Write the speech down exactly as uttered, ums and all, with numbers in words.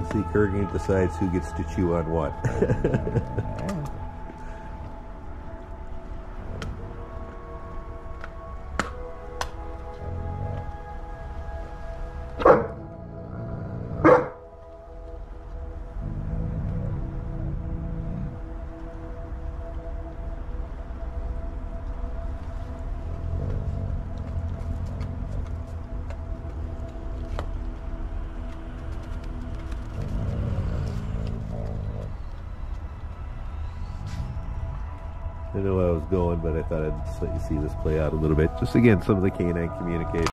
see, Kurgan decides who gets to chew on what. I know I was going, but I thought I'd just let you see this play out a little bit. Just again, some of the canine communication.